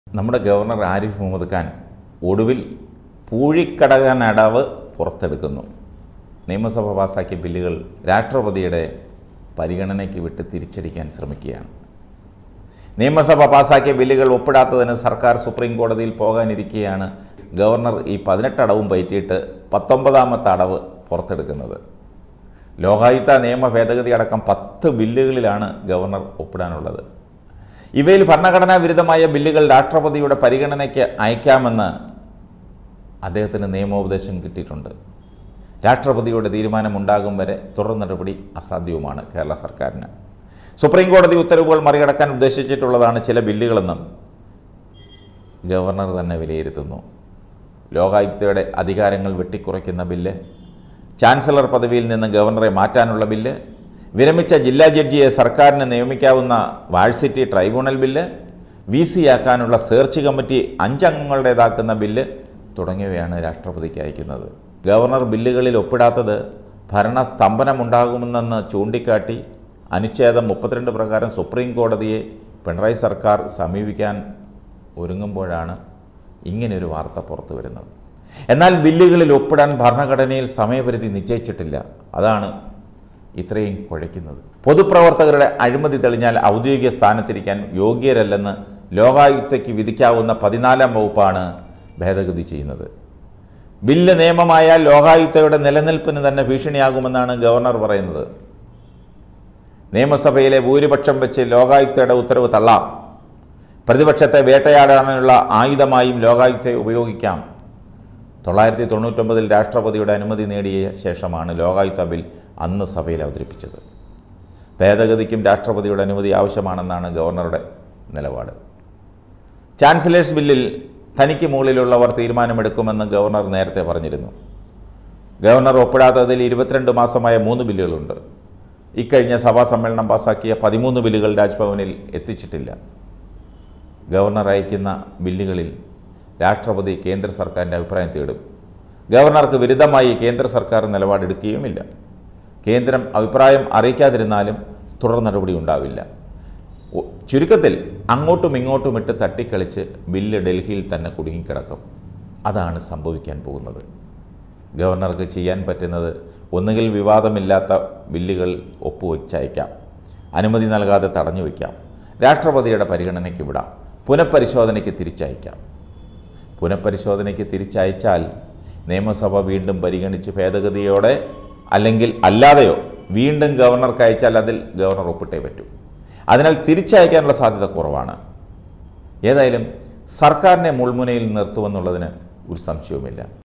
നമ്മുടെ ഗവർണർ ആരിഫ് മുഹമ്മദ് ഖാൻ ഒടുവിൽ പൂഴിക്കടകനടവ് പുറത്തെടുക്കുന്നു. നിയമസഭ പാസാക്കിയ ബില്ലുകൾ രാഷ്ട്രപതിയുടെ പരിഗണനയ്ക്ക് വിട്ട് തിരിച്ചടിക്കാൻ ശ്രമിക്കുകയാണ്. നിയമസഭ പാസാക്കിയ ബില്ലുകൾ ഒപ്പിടാത്തതിന് സർക്കാർ സുപ്രീം കോടതിയിൽ പോകാനിരിക്കെയാണ് ഗവർണർ ഈ 18 അടവും പയറ്റിയിട്ട് 19ാമത്തെ അടവ് പുറത്തെടുക്കുന്നത്. ലോകായുക്ത നിയമ ഭേദഗതി അടക്കം 10 ബില്ലുകളിലാണ് ഗവർണർ ഒപ്പിടാനുള്ളത്. ഇവയിൽ ഭരണഘടനാ വിരുദ്ധമായ ബില്ലുകൾ രാഷ്ട്രപതിയുടെ പരിഗണനയ്ക്ക് അയക്കാമെന്ന് അദ്ദേഹത്തിന് നിയമോപദേശം കിട്ടിയിട്ടുണ്ട്. രാഷ്ട്രപതിയുടെ തീരുമാനമുണ്ടാകും വരെ തുടർ നടപടി അസാധ്യവുമാണ് കേരള സർക്കാരിന്. സുപ്രീം കോടതി ഉത്തരവുകൾ മറികടക്കാൻ ഉദ്ദേശിച്ചിട്ടുള്ളതാണ് ചില ബില്ലുകളെന്നും ഗവർണർ തന്നെ വിലയിരുത്തുന്നു. ലോകായുക്തയുടെ അധികാരങ്ങൾ വെട്ടിക്കുറയ്ക്കുന്ന ബില്ല്, ചാൻസലർ പദവിയിൽ നിന്ന് ഗവർണറെ മാറ്റാനുള്ള ബില്ല്, വിരമിച്ച ജില്ലാ ജഡ്ജിയെ സർക്കാരിന് നിയമിക്കാവുന്ന വാഴ്സിറ്റി ട്രൈബ്യൂണൽ ബില്ല്, VC ആക്കാനുള്ള സെർച്ച് കമ്മിറ്റി 5 അംഗങ്ങളുടേതാക്കുന്ന ബില്ല് തുടങ്ങിയവയാണ് രാഷ്ട്രപതിക്ക് അയക്കുന്നത്. ഗവർണർ ബില്ലുകളിൽ ഒപ്പിടാത്തത് ഭരണസ്തംഭനമുണ്ടാകുമെന്ന് ചൂണ്ടിക്കാട്ടി അനുച്ഛേദം 32 പ്രകാരം സുപ്രീം കോടതിയെ പിണറായി സർക്കാർ സമീപിക്കാൻ ഒരുങ്ങുമ്പോഴാണ് ഇങ്ങനെയൊരു വാർത്ത പുറത്തു വരുന്നത്. എന്നാൽ ബില്ലുകളിൽ ഒപ്പിടാൻ ഭരണഘടനയിൽ സമയപരിധി നിശ്ചയിച്ചിട്ടില്ല. അതാണ് ഇത്രയും കുഴയ്ക്കുന്നത്. പൊതുപ്രവർത്തകരുടെ അഴിമതി തെളിഞ്ഞാൽ ഔദ്യോഗിക സ്ഥാനത്തിരിക്കാൻ യോഗ്യരല്ലെന്ന് ലോകായുക്തയ്ക്ക് വിധിക്കാവുന്ന 14ാം വകുപ്പാണ് ഭേദഗതി ചെയ്യുന്നത്. ബില്ല് നിയമമായാൽ ലോകായുക്തയുടെ നിലനിൽപ്പിന് തന്നെ ഭീഷണിയാകുമെന്നാണ് ഗവർണർ പറയുന്നത്. നിയമസഭയിലെ ഭൂരിപക്ഷം വെച്ച് ലോകായുക്തയുടെ ഉത്തരവ് തള്ളാം. പ്രതിപക്ഷത്തെ വേട്ടയാടാനുള്ള ആയുധമായും ലോകായുക്തയെ ഉപയോഗിക്കാം. 999 രാഷ്ട്രപതിയുടെ അനുമതി നേടിയ ശേഷമാണ് ലോകായുക്ത ബിൽ അന്ന് സഭയിൽ അവതരിപ്പിച്ചത്. ഭേദഗതിക്കും രാഷ്ട്രപതിയുടെ അനുമതി ആവശ്യമാണെന്നാണ് ഗവർണറുടെ നിലപാട്. ചാൻസലേഴ്സ് ബില്ലിൽ തനിക്ക് മുകളിലുള്ളവർ തീരുമാനമെടുക്കുമെന്ന് ഗവർണർ നേരത്തെ പറഞ്ഞിരുന്നു. ഗവർണർ ഒപ്പിടാത്തതിൽ 22 മാസമായ 3 ബില്ലുകളുണ്ട്. ഇക്കഴിഞ്ഞ സഭാ സമ്മേളനം പാസാക്കിയ 13 ബില്ലുകൾ രാജ്ഭവനിൽ എത്തിച്ചിട്ടില്ല. ഗവർണർ അയക്കുന്ന ബില്ലുകളിൽ രാഷ്ട്രപതി കേന്ദ്ര സർക്കാരിൻ്റെ അഭിപ്രായം തേടും. ഗവർണർക്ക് വിരുദ്ധമായി കേന്ദ്ര സർക്കാർ നിലപാടെടുക്കുകയുമില്ല. കേന്ദ്രം അഭിപ്രായം അറിയിക്കാതിരുന്നാലും തുടർ നടപടി ഉണ്ടാവില്ല. ചുരുക്കത്തിൽ അങ്ങോട്ടും ഇങ്ങോട്ടും ഇട്ട് തട്ടിക്കളിച്ച് ബില്ല് ഡൽഹിയിൽ തന്നെ കുടുങ്ങിക്കിടക്കും. അതാണ് സംഭവിക്കാൻ പോകുന്നത്. ഗവർണർക്ക് ചെയ്യാൻ പറ്റുന്നത് ഒന്നുകിൽ വിവാദമില്ലാത്ത ബില്ലുകൾ ഒപ്പുവെച്ചയക്കാം, അനുമതി നൽകാതെ തടഞ്ഞു വയ്ക്കാം, രാഷ്ട്രപതിയുടെ പരിഗണനയ്ക്ക് വിടാം, പുനഃപരിശോധനയ്ക്ക് തിരിച്ചയക്കാം. പുനഃപരിശോധനയ്ക്ക് തിരിച്ചയച്ചാൽ നിയമസഭ വീണ്ടും പരിഗണിച്ച് ഭേദഗതിയോടെ അല്ലെങ്കിൽ അല്ലാതെയോ വീണ്ടും ഗവർണർക്ക് അയച്ചാൽ അതിൽ ഗവർണർ ഒപ്പിട്ടേ പറ്റൂ. അതിനാൽ തിരിച്ചയക്കാനുള്ള സാധ്യത കുറവാണ്. ഏതായാലും സർക്കാരിനെ മുൾമുനയിൽ നിർത്തുമെന്നുള്ളതിന് ഒരു സംശയവുമില്ല.